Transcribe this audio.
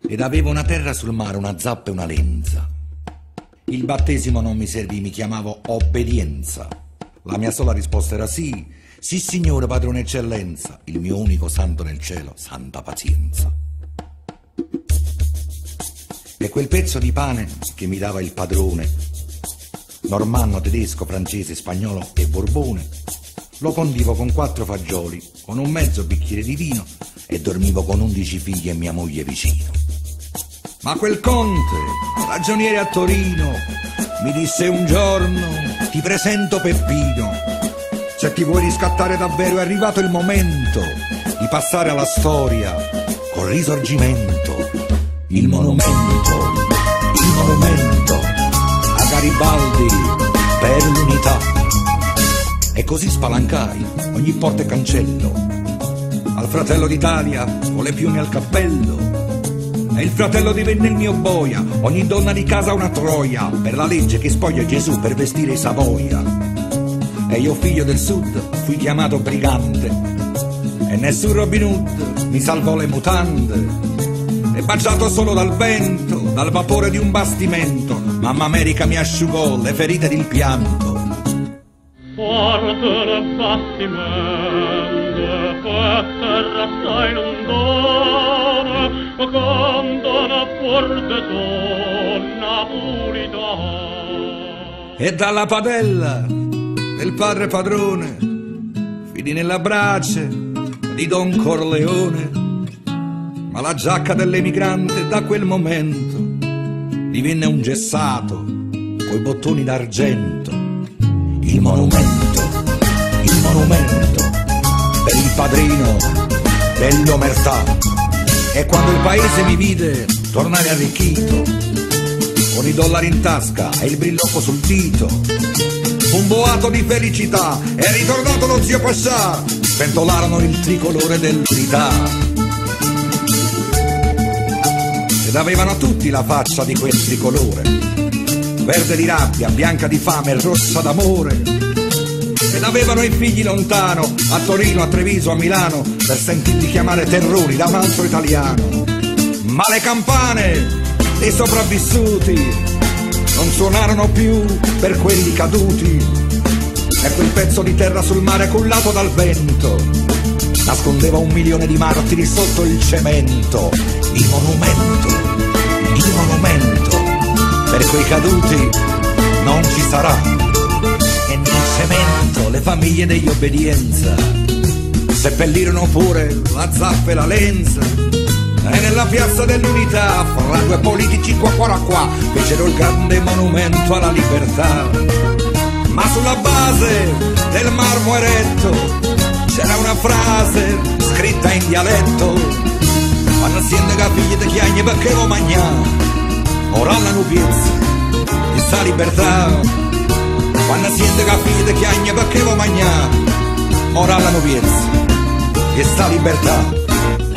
ed avevo una terra sul mare, una zappa e una lenza. Il battesimo non mi servì, mi chiamavo obbedienza. La mia sola risposta era sì, sì signore padrone eccellenza, il mio unico santo nel cielo, santa pazienza. E quel pezzo di pane che mi dava il padrone, normanno, tedesco, francese, spagnolo e borbone, lo condivo con 4 fagioli, con un mezzo bicchiere di vino e dormivo con 11 figli e mia moglie vicino. Ma quel conte, ragioniere a Torino, mi disse un giorno: ti presento Peppino, se ti vuoi riscattare davvero è arrivato il momento di passare alla storia col Risorgimento. Il monumento a Garibaldi per l'unità. E così spalancai ogni porta e cancello, al fratello d'Italia con le piume al cappello. E il fratello divenne il mio boia, ogni donna di casa una troia, per la legge che spoglia Gesù per vestire i Savoia. E io figlio del sud fui chiamato brigante, e nessun Robin Hood mi salvò le mutande. E baciato solo dal vento, dal vapore di un bastimento, mamma America mi asciugò le ferite ed il pianto. Forte del bastimento, questa sai non dona, ma cantano forte donna pulita. E dalla padella del padre padrone finì nella brace di Don Corleone. Ma la giacca dell'emigrante da quel momento divenne un gessato coi bottoni d'argento. Il monumento per il padrino dell'omertà. E quando il paese mi vide tornare arricchito, con i dollari in tasca e il brillocco sul dito, un boato di felicità, è ritornato lo zio Pascià, sventolarono il tricolore dell'unità. Ed avevano tutti la faccia di quel tricolore, verde di rabbia, bianca di fame e rossa d'amore. Ed avevano i figli lontano, a Torino, a Treviso, a Milano, per sentirli chiamare terrori da un altro italiano. Ma le campane dei sopravvissuti non suonarono più per quelli caduti. E quel pezzo di terra sul mare cullato dal vento nascondeva 1 milione di martiri sotto il cemento. Il monumento per quei caduti non ci sarà. E nel cemento le famiglie degli obbedienza seppellirono pure la zappa e la lenza. E nella piazza dell'unità, fra 2 politici qua, fecero il grande monumento alla libertà. Ma sulla base del marmo eretto c'era una frase scritta in dialetto: quando siente che figli di chiagne perché lo magnà, ora la nubiezza di sta libertà. Quando siente che figli di chiagne perché lo magnà, ora la nubiezza di sta libertà.